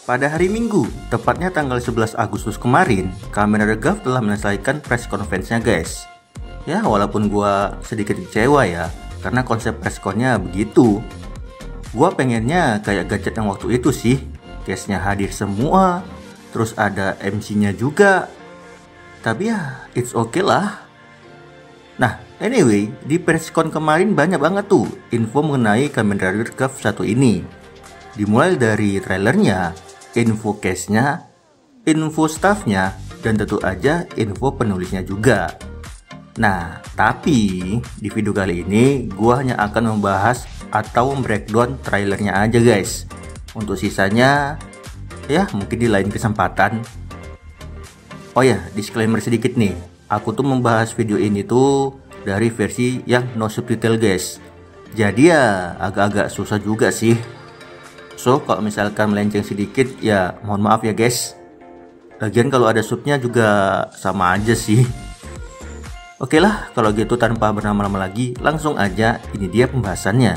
Pada hari Minggu, tepatnya tanggal 11 Agustus kemarin, Kamen Rider Gav telah menyelesaikan press conference-nya guys. Ya, walaupun gua sedikit kecewa ya, karena konsep press con-nya begitu. Gua pengennya kayak gadget yang waktu itu sih, case-nya hadir semua, terus ada MC-nya juga. Tapi ya, it's okay lah. Nah, anyway, di press con kemarin banyak banget tuh info mengenai Kamen Rider Gav 1 ini. Dimulai dari trailernya, info case-nya, info staff-nya, dan tentu aja info penulisnya juga. Nah, tapi di video kali ini gua hanya akan membahas atau breakdown trailernya aja guys. Untuk sisanya ya mungkin di lain kesempatan. Oh ya, disclaimer sedikit nih. Aku tuh membahas video ini tuh dari versi yang no subtitle guys. Jadi ya agak-agak susah juga sih. So, kalau misalkan melenceng sedikit ya mohon maaf ya guys. Lagian kalau ada subnya juga sama aja sih. Oke lah, kalau gitu tanpa berlama-lama lagi, langsung aja ini dia pembahasannya.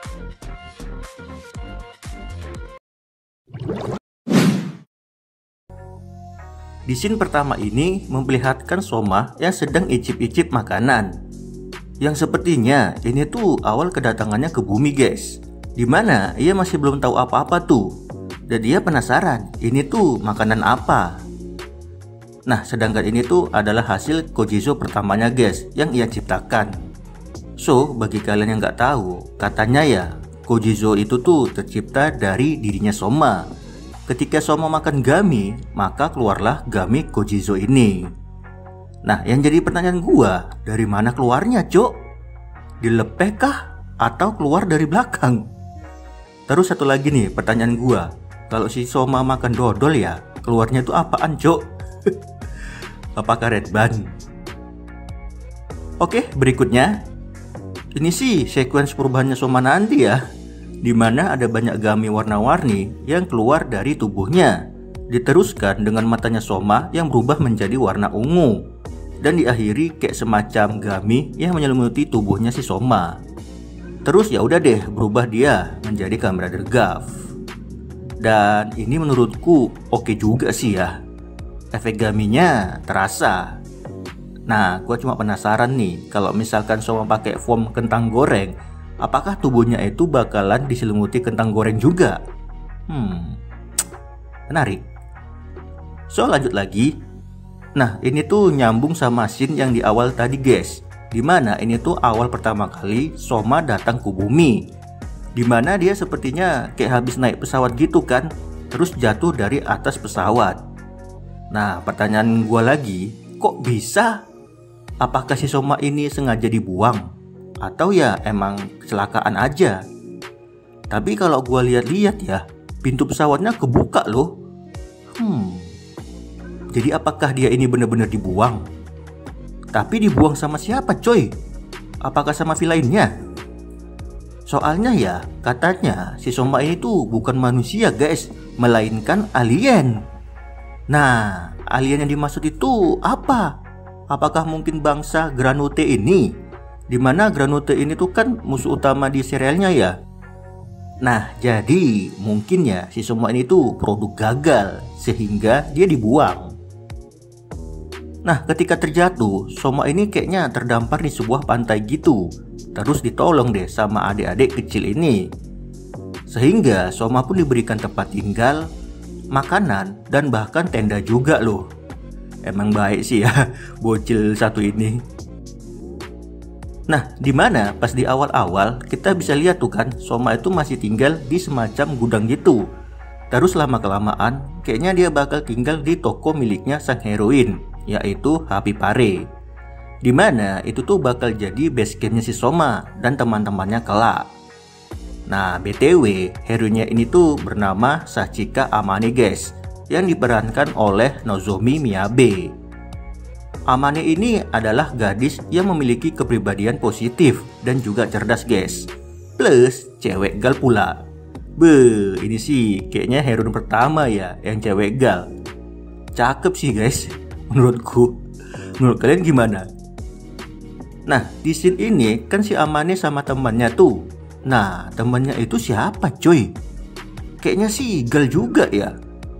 Di scene pertama ini memperlihatkan Soma yang sedang icip-icip makanan. Yang sepertinya ini tuh awal kedatangannya ke bumi guys. Dimana ia masih belum tahu apa-apa tuh. Dan dia penasaran, ini tuh makanan apa. Nah, sedangkan ini tuh adalah hasil Kojizo pertamanya guys, yang ia ciptakan. So, bagi kalian yang nggak tahu, katanya ya, Kojizo itu tuh tercipta dari dirinya Soma. Ketika Soma makan gami, maka keluarlah gami Kojizo ini. Nah, yang jadi pertanyaan gua, dari mana keluarnya, Cok? Dilepeh kah? Atau keluar dari belakang? Terus satu lagi nih pertanyaan gua, kalau si Soma makan dodol ya, keluarnya itu apaan cok? Apakah red band? Oke, berikutnya ini sih sequence perubahannya Soma nanti ya, dimana ada banyak gami warna-warni yang keluar dari tubuhnya, diteruskan dengan matanya Soma yang berubah menjadi warna ungu, dan diakhiri kayak semacam gami yang menyelimuti tubuhnya si Soma. Terus ya udah deh berubah dia menjadi Kamen Rider Gav. Dan ini menurutku oke juga sih ya. Efek gaminya terasa. Nah, gua cuma penasaran nih, kalau misalkan Soma pakai foam kentang goreng, apakah tubuhnya itu bakalan diselimuti kentang goreng juga? Menarik. So, lanjut lagi. Nah, ini tuh nyambung sama scene yang di awal tadi guys. Dimana ini tuh awal pertama kali Soma datang ke bumi, dimana dia sepertinya kayak habis naik pesawat gitu kan, terus jatuh dari atas pesawat. Nah, pertanyaan gua lagi, kok bisa? Apakah si Soma ini sengaja dibuang? Atau ya emang kecelakaan aja? Tapi kalau gua lihat-lihat ya, pintu pesawatnya kebuka loh. Jadi apakah dia ini benar-benar dibuang? Tapi dibuang sama siapa coy? Apakah sama villainnya? Soalnya ya, katanya si Soma ini tuh bukan manusia guys, melainkan alien. Nah, alien yang dimaksud itu apa? Apakah mungkin bangsa Granute ini? Dimana Granute ini tuh kan musuh utama di serialnya ya. Nah, jadi mungkin ya si Soma ini tuh produk gagal, sehingga dia dibuang. Nah, ketika terjatuh, Soma ini kayaknya terdampar di sebuah pantai gitu. Terus ditolong deh sama adik-adik kecil ini. Sehingga Soma pun diberikan tempat tinggal, makanan, dan bahkan tenda juga loh. Emang baik sih ya bocil satu ini. Nah, dimana pas di awal-awal kita bisa lihat tuh kan, Soma itu masih tinggal di semacam gudang gitu. Terus lama-kelamaan kayaknya dia bakal tinggal di toko miliknya sang heroin, yaitu Happy Pare. Dimana itu tuh bakal jadi base campnya si Soma dan teman-temannya kelak. Nah, BTW heroinnya ini tuh bernama Sachika Amane guys, yang diperankan oleh Nozomi Miyabe. Amane ini adalah gadis yang memiliki kepribadian positif dan juga cerdas guys. Plus cewek gal pula. Ini sih kayaknya heroin pertama ya yang cewek gal. Cakep sih guys menurutku. Menurut kalian gimana? Nah, di scene ini kan si Amane sama temannya tuh. Nah, temannya itu siapa coy? Kayaknya sih gal juga ya.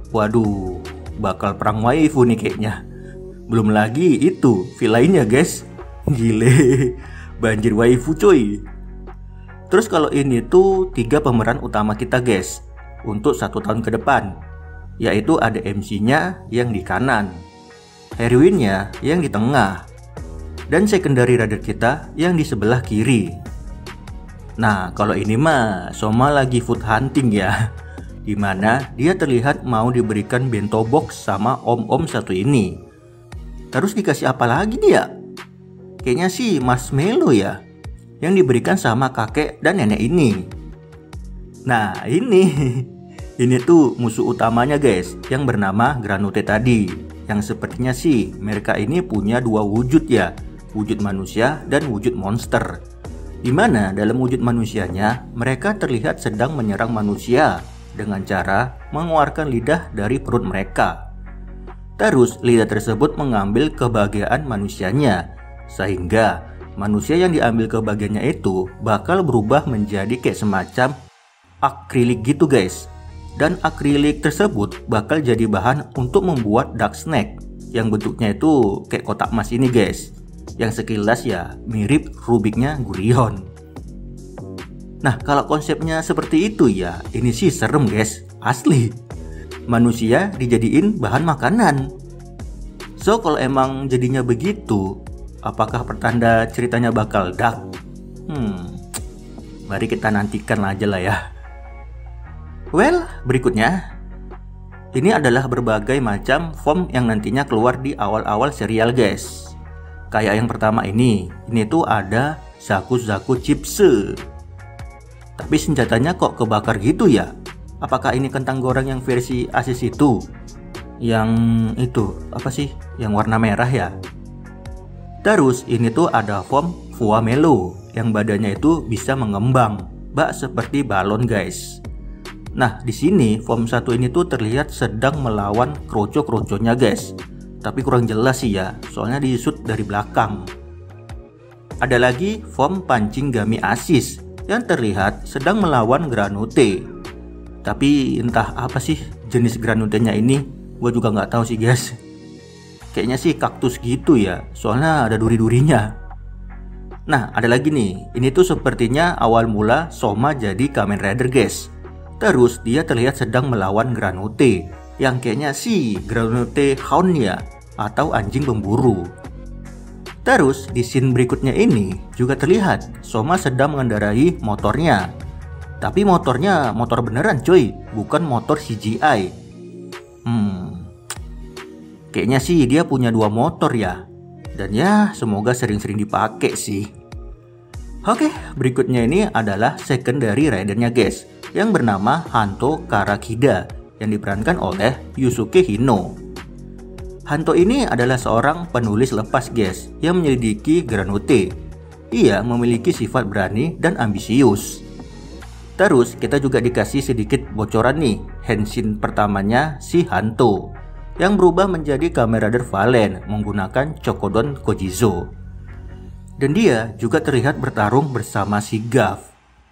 Waduh, bakal perang waifu nih kayaknya. Belum lagi itu villainnya guys. Gile, banjir waifu coy. Terus kalau ini tuh 3 pemeran utama kita guys untuk 1 tahun ke depan, yaitu ada MC-nya yang di kanan, heroinnya yang di tengah, dan secondary rider kita yang di sebelah kiri. Nah kalau ini mah Soma lagi food hunting ya, dimana dia terlihat mau diberikan bento box sama om-om satu ini. Terus dikasih apa lagi dia? Kayaknya sih marshmallow ya, yang diberikan sama kakek dan nenek ini. Nah ini tuh musuh utamanya guys, yang bernama Granute tadi, yang sepertinya sih mereka ini punya 2 wujud ya, wujud manusia dan wujud monster. Dimana dalam wujud manusianya mereka terlihat sedang menyerang manusia dengan cara mengeluarkan lidah dari perut mereka. Terus lidah tersebut mengambil kebahagiaan manusianya, sehingga manusia yang diambil kebahagiaannya itu bakal berubah menjadi kayak semacam akrilik gitu guys. Dan akrilik tersebut bakal jadi bahan untuk membuat dark snake yang bentuknya itu kayak kotak emas ini guys, yang sekilas ya mirip Rubiknya Gurion. Nah kalau konsepnya seperti itu ya, ini sih serem guys, asli. Manusia dijadiin bahan makanan. So kalau emang jadinya begitu, apakah pertanda ceritanya bakal dark? Mari kita nantikan aja lah ya. Well, berikutnya ini adalah berbagai macam form yang nantinya keluar di awal-awal serial guys. Kayak yang pertama ini tuh ada Zaku Chipse. Tapi senjatanya kok kebakar gitu ya? Apakah ini kentang goreng yang versi Asis itu? Yang itu apa sih? Yang warna merah ya? Terus ini tuh ada form Fuamelo yang badannya itu bisa mengembang, bak seperti balon guys. Nah di sini form 1 ini tuh terlihat sedang melawan kroco-kroconya guys. Tapi kurang jelas sih ya, soalnya di shoot dari belakang. Ada lagi form pancing Gami Asis yang terlihat sedang melawan Granute. Tapi entah apa sih jenis Granutenya ini, gue juga nggak tahu sih guys. Kayaknya sih kaktus gitu ya, soalnya ada duri-durinya. Nah ada lagi nih, ini tuh sepertinya awal mula Soma jadi Kamen Rider guys. Terus dia terlihat sedang melawan Granute, yang kayaknya sih Granute Hound ya, atau anjing pemburu. Terus di scene berikutnya ini juga terlihat Soma sedang mengendarai motornya. Tapi motornya motor beneran coy, bukan motor CGI. Kayaknya sih dia punya 2 motor ya. Dan ya semoga sering-sering dipakai sih. Oke, berikutnya ini adalah secondary ridernya guys, yang bernama Hanto Karakida, yang diperankan oleh Yusuke Hino. Hanto ini adalah seorang penulis lepas guys, yang menyelidiki Granute. Ia memiliki sifat berani dan ambisius. Terus kita juga dikasih sedikit bocoran nih, henshin pertamanya si Hanto, yang berubah menjadi Kamen Rider Valen menggunakan Chokodon Kojizo. Dan dia juga terlihat bertarung bersama si Gav.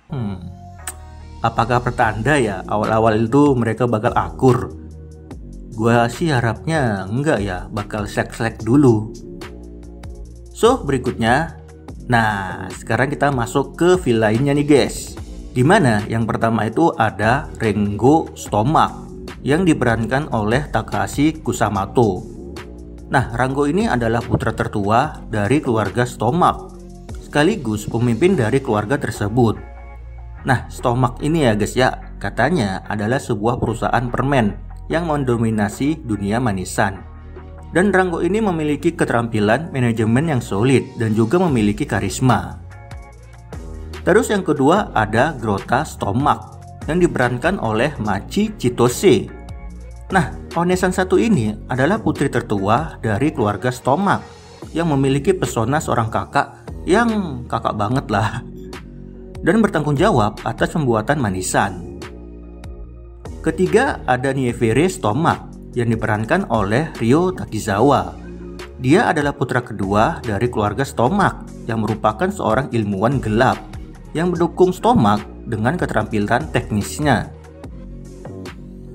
Apakah pertanda ya awal-awal itu mereka bakal akur? Gua sih harapnya enggak ya, bakal selek-selek dulu. So berikutnya, nah sekarang kita masuk ke villainnya nih guys. Dimana yang pertama itu ada Rengo Stomach, yang diperankan oleh Takahashi Kusamoto. Nah, Rango ini adalah putra tertua dari keluarga Stomach, sekaligus pemimpin dari keluarga tersebut. Nah, Stomach ini ya guys ya, katanya adalah sebuah perusahaan permen yang mendominasi dunia manisan. Dan Rango ini memiliki keterampilan manajemen yang solid dan juga memiliki karisma. Terus yang kedua ada Grota Stomach, yang diperankan oleh Machi Chitose. Nah, Onesan satu ini adalah putri tertua dari keluarga Stomach yang memiliki pesona seorang kakak yang kakak banget lah, dan bertanggung jawab atas pembuatan manisan. Ketiga ada Nievere Stomach yang diperankan oleh Ryo Takizawa. Dia adalah putra kedua dari keluarga Stomach yang merupakan seorang ilmuwan gelap yang mendukung Stomach dengan keterampilan teknisnya.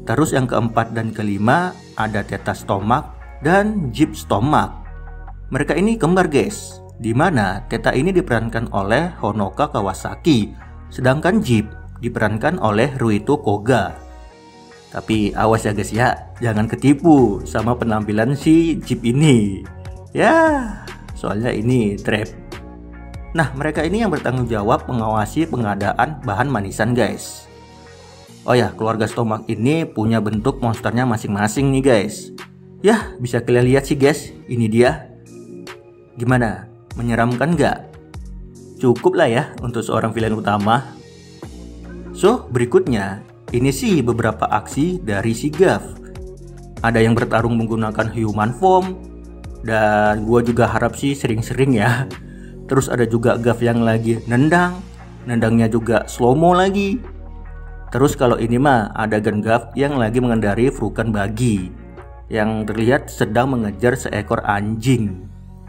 Terus yang keempat dan kelima ada Theta Stomach dan Jeep Stomach. Mereka ini kembar guys, dimana Theta ini diperankan oleh Honoka Kawasaki, sedangkan Jeep diperankan oleh Ruito Koga. Tapi awas ya guys ya, jangan ketipu sama penampilan si Jeep ini. Ya, soalnya ini trap. Nah, mereka ini yang bertanggung jawab mengawasi pengadaan bahan manisan guys. Oh ya, keluarga Stomach ini punya bentuk monsternya masing-masing nih guys. Yah, bisa kalian lihat sih guys, ini dia. Gimana? Menyeramkan nggak? Cukup lah ya untuk seorang villain utama. So, berikutnya, ini sih beberapa aksi dari si Gav. Ada yang bertarung menggunakan human form, dan gue juga harap sih sering-sering ya. Terus ada juga Gav yang lagi nendangnya juga slow-mo lagi. Terus kalau ini mah ada Gav yang lagi mengendari Vulcan Buggy, yang terlihat sedang mengejar seekor anjing.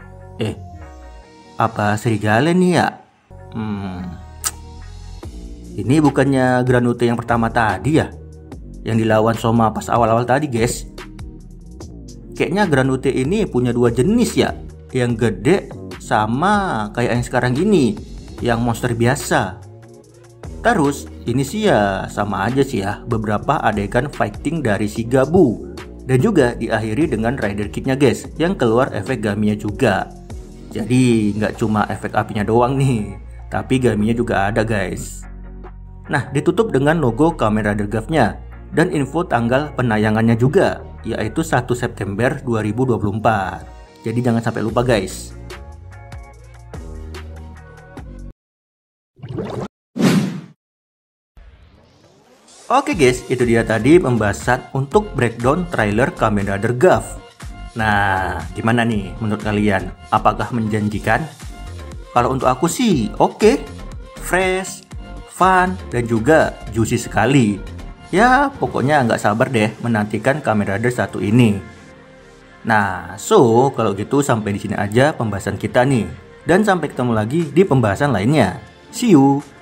Apa serigala nih ya? Ini bukannya Granute yang pertama tadi ya? Yang dilawan Soma pas awal-awal tadi guys. Kayaknya Granute ini punya dua jenis ya, yang gede sama kayak yang sekarang ini, yang monster biasa. Terus ini sih ya sama aja sih ya, beberapa adegan fighting dari si Gabu. Dan juga diakhiri dengan Rider Kit-nya guys, yang keluar efek Gaminya juga. Jadi nggak cuma efek apinya doang nih, tapi Gaminya juga ada guys. Nah, ditutup dengan logo Kamen Rider Gav-nya dan info tanggal penayangannya juga, yaitu 1 September 2024. Jadi jangan sampai lupa guys. Oke guys, itu dia tadi pembahasan untuk breakdown trailer Kamen Rider Gav. Nah, gimana nih menurut kalian? Apakah menjanjikan? Kalau untuk aku sih oke, fresh, fun, dan juga juicy sekali. Ya, pokoknya nggak sabar deh menantikan Kamen Rider 1 ini. Nah, so kalau gitu sampai di sini aja pembahasan kita nih. Dan sampai ketemu lagi di pembahasan lainnya. See you!